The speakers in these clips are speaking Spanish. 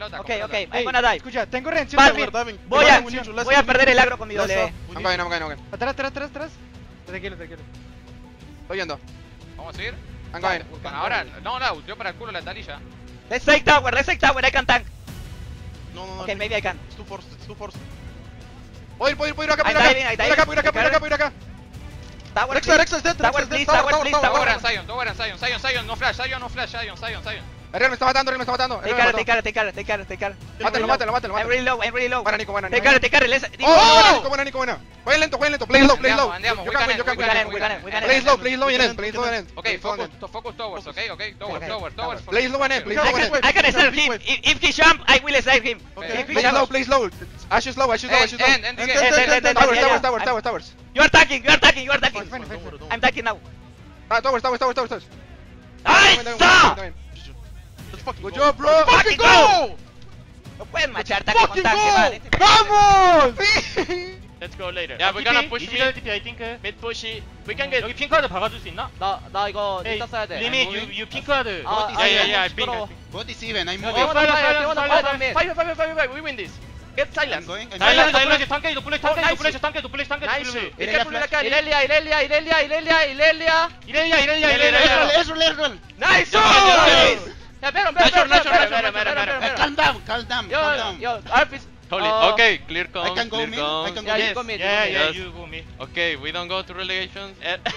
Ok, I'm gonna die. Escucha, tengo reacción. Balvin, voy a perder el agro con mi W. I'm going. Atrás. Tranquilo. Estoy yendo. ¿Vamos a seguir? I'm going. Bueno, ahora, no, ultió para el culo la talilla. Let's take tower, I can tank. No. Okay, maybe I can. It's too forced. Puedo ir acá, I'm diving. Puedo ir acá. Tower, Rexa, dead. Tower, please. Tower and Sion, no flash, Sion. Real me está matando. Take care. Mátalo. I'm really low. Buena, Nico. Take care, let's... Buena. Jueguen lento. Play slow. Andiamo, You can win. Play slow in end. Okay, focus towers, okay? Towers. Play slow in end. I can snipe him. If he jump, I will snipe him. Play slow. Ashe slow. End. Towers. You are attacking. I'm attacking now. Towers. ¡Nice! Good job, bro. Fucking go! No pueden machar tanque con tanque, vale. ¡Vamos! Let's go later. Yeah, we're gonna push mid. TP, I think. Mid push. We can get. 여기 핑크하드 박아줄 수 있나? 나 이거 Hey, 이따 써야 돼. 리미, you 핑크하드. Yeah, I ping. What is even? I'm Okay, moving. five. We win this. Get I'm silence. going. 사일런스 tanque 노플래시. 이렐리아. Ezreal. Nice! 야 베론. Calm down. 요 알피스. Okay, clear I can go mid. 야 이거 미. Yeah, you go me. Okay, we don't go to relegations.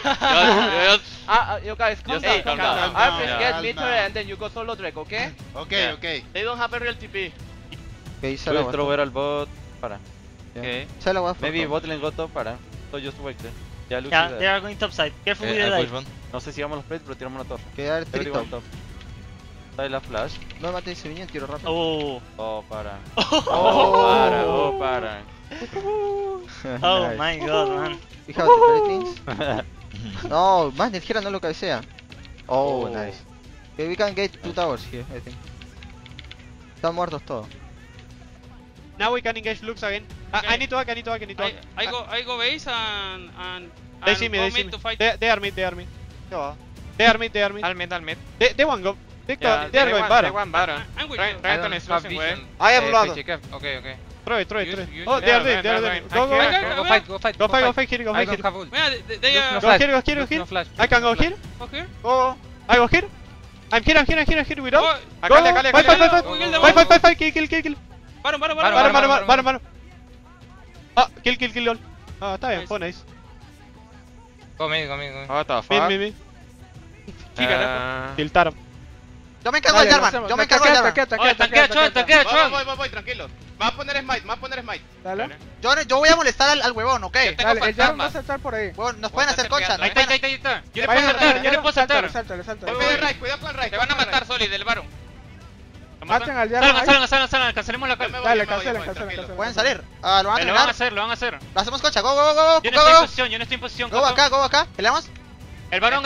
You guys calm Yes, down. calm down. Alphys Yeah, get calm mid down. turret and then you go solo Drake, okay? Okay. They don't have a real TP. Okay, sell Throw our al bot para. Okay. Sell our Maybe bot lane go top para. So just wait there. Ya Lucio Yeah, there. they are going top side. Careful with the I dive. push one. No sé si vamos los plates, pero tiramos la torre. Quedar Everyone trito. top. Trae la flash. No maten ese viñón, tiro rápido. Oh. Oh, para. Oh. Para. Oh Nice. my god, man. We have the things. No, más energía no lo cabecea. Oh, nice. Okay, we can get 2 towers here, I think. Están muertos todos. Now we can engage Lux again. I need to hack. I go base and They see me. to fight. They are mid. They are mid. Al mid. They won't go. They are going bottom. I'm with Try you. to have vision. I am blood. Okay. Try. Use- Oh, they are yeah, doing. right. Go. Go Go fight here. Yeah, they are. Go here. I can go here. Okay. Go. I go here. I'm here with all. Oh, Go. Cale. Fight. Kill. Bottom. Ah, kill all. Ah, está bien, fue nice. Go mid. What the fuck? Mid. Tiltaron. Yo me encargo del Jarvan. Tanquea, Voy, tranquilo. Me va a poner smite. Dale. Yo voy a molestar al huevón, ¿ok? Dale, el Jarvan va a saltar por ahí. Huevón, nos pueden hacer concha. Ahí está. Yo le puedo saltar. Sáltale. Cuidado con Rai. Te van a matar, Soli, del Baron. Maten al Jarvan. Salgan, cancelemos la carta. Dale, cancelen. Pueden salir. Ah, lo van a Lo van a terminar. hacer. Lo hacemos concha. Go. Yo no estoy en posición. Go acá. ¿Peleamos? El varón.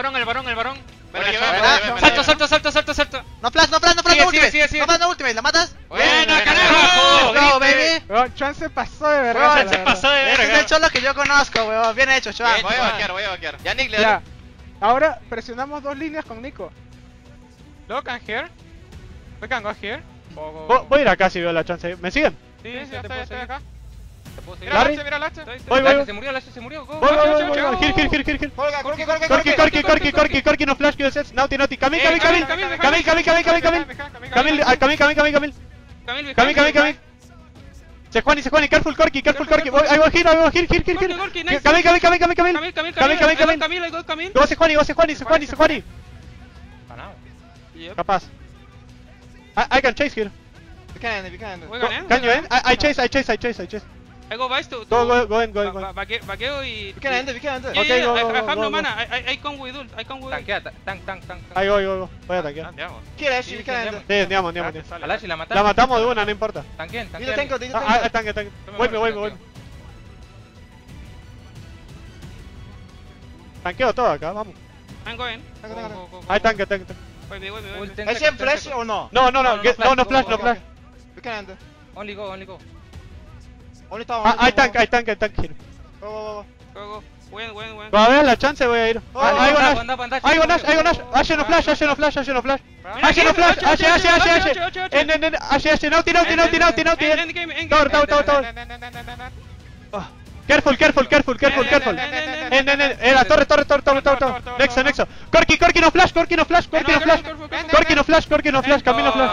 Salta. No flash, Sigue. no ultimate. ¿La matas? Bueno, carajo. Go, baby. Chan se pasó de verga. Ese es el cholo que yo conozco, weón. Bien hecho, Chuan. Voy a vaquear. Ya, Nick, le Ya. Ahora presionamos 2 líneas con Nico. Look, I'm here. We can go here. Voy a ir acá si veo la chance. ¿Me siguen? Sí, estoy acá. Larry. Mira el hacha. Voy. Se murió. Go. Voy. Here. Corki, no flash, que sets. Naughty. Camil. Se Juan, careful Corki. I go here. Camil. Go se Juan. Capaz. I can chase here. We can end. Can you end? I chase. I go base to. Go in. Vaqueo y. We can end. Yeah, Okay, go, I have go. no mana. I come with ult. Tanquea, tank. Ahí voy. Voy a tanquear. Andiamo. We can end. Sí, andiamo. A Lashi la La matamos. matamos de una, no importa. Tanqueen. Tanque. Voy. Tanqueo todo acá, vamos. I'm going. Hay tanque. Voy. ¿Es en flash o no? No, flash. We can end. Only go. Only tower. Hay tanque here. Go. Go. Buen. Va a haber la chance, voy a ir. Ahí va Nash. Ahí va Nash. Ashe no flash. Ashe no flash. Ashe, Naughty. Tower. Careful. La torre. Nexo. Corki no flash. Camino flash.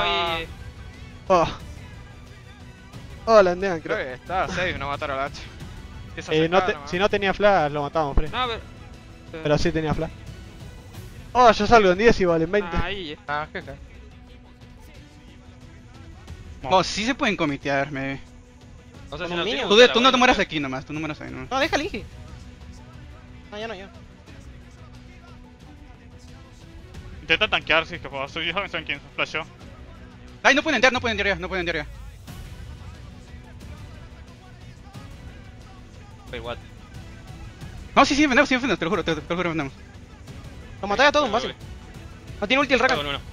Oh, la andean, Creo creo. que está safe no matar al H. Si no tenía flash, lo matábamos, Fred. No, Pero sí tenía flash. Oh, yo salgo en 10 y valen 20. ahí. Ah, ¿qué? Oh, sí se pueden comitear, me. No sé si Como no mínimo. tiene Tú no te mueras aquí nomás, tú no mueras ahí nomás. No, déjale, Ige. No, ya. Intenta tanquear si es que puedo. Soy quien flashó. Ay, no pueden entrar ya. Wait, what? No, sí, vendemos, te lo juro, vendemos. Lo maté a todos, fácil. No tiene ulti el Rakan. Bueno.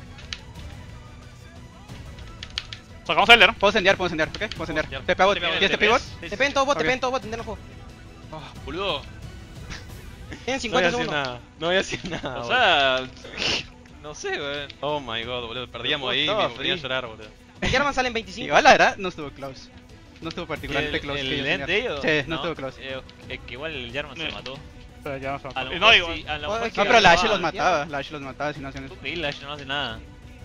Sacamos el Lero. Puedo sendear, ¿ok? Puedo sendear. Te pego, ¿quieres te pivot? Te pen todo bot, intenten el juego. Boludo. Tienen 50 segundos. No voy a decir nada. O sea. No sé, weón. Oh my god, boludo. Perdíamos ahí y me ponía a llorar, boludo. El Jarvan sale en 25. Igual la verdad, no estuvo close. No estuvo particularmente close. ¿El que yo end de tenía. ellos? Sí, no estuvo close. Es que igual el Jarvan se mató. Pero ya no A lo y mejor no digo. sí, a lo No, mejor es sí No, pero la Ashe ayudaba. los mataba si no hacían eso. Tú que la Ashe no hace nada.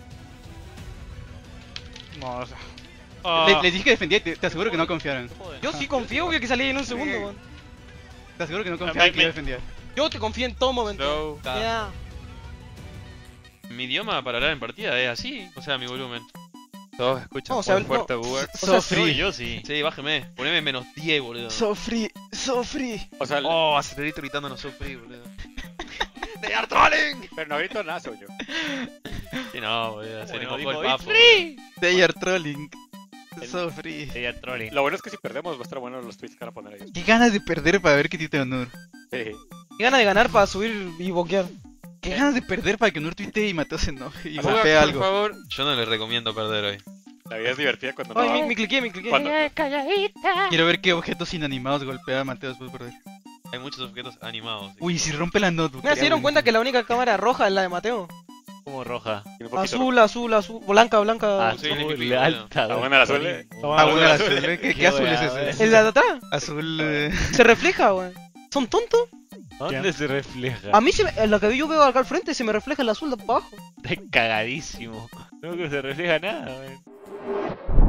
No, o sea. Les dije que defendía y te aseguro que no confiaron. Joder. Yo sí confío, obvio que salí en un segundo, man. Te aseguro que no confiaron que yo defendía. Yo te confío en todo momento. No. Ya. Mi idioma para hablar en partida es así. O sea, mi volumen. Todos escuchan No, o sea, muy fuerte, no. Uber. So free. Yo sí. Sí, bájeme. Poneme menos 10, boludo. So free. O sea, acelerito gritando no so free, boludo. ¡De Artrolling! Pero no grito nada, soy yo. Sí, no, boludo. Se le Bueno, mojó el dijo, papo. They are trolling. So free. Sí, ya trolling. Lo bueno es que si perdemos va a estar bueno los tweets que van a poner ellos. Qué ganas de perder para ver que te honor. Sí. Qué gana de ganar para subir y boquear. Qué ganas de perder para que Honor tuitee y Mateo se enoje y Uber, golpee por algo. favor. Yo no les recomiendo perder hoy. La vida es divertida cuando no. Ay, me cliqué. Cuando... Quiero ver qué objetos inanimados golpea a Mateo después de perder. Hay muchos objetos animados. Uy, si rompe la notebook. Mira, se dieron cuenta que la única cámara roja es la de Mateo. Como roja. Tiene un poquito Azul, blanca. Azul La buena la suele. ¿Qué azul es ese? ¿El de atrás? Azul. Se refleja, weón. ¿Son tontos? ¿Dónde se refleja? A mí, en lo que yo veo acá al frente, se me refleja el azul de abajo. Está cagadísimo. No que se refleja nada, weón.